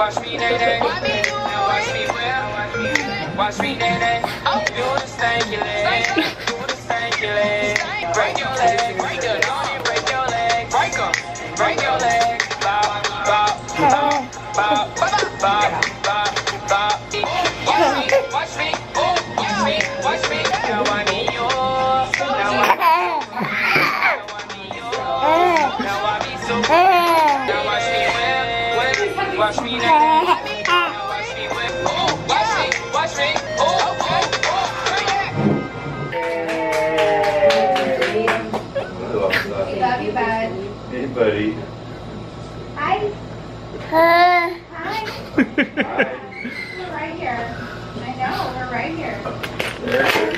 watch me, Nae Nae. Now watch me whip. Watch me, Nae Nae. Do the stanky leg. Do the stanky leg. Break your leg. Break your leg. Break your leg. Break them. Break your leg. Bop, bop, bop, bop, bop, bop, bop, bop. Watch me. Watch me. Watch me. Watch me. Now I need yours. Now I need yours. Now I be so. Now watch me whip. Watch me, Nae Nae. Now watch me whip. Watch me. Watch me. We love you, bud. Hey, buddy. Hi. Hi. We're right here. I know, we're right here.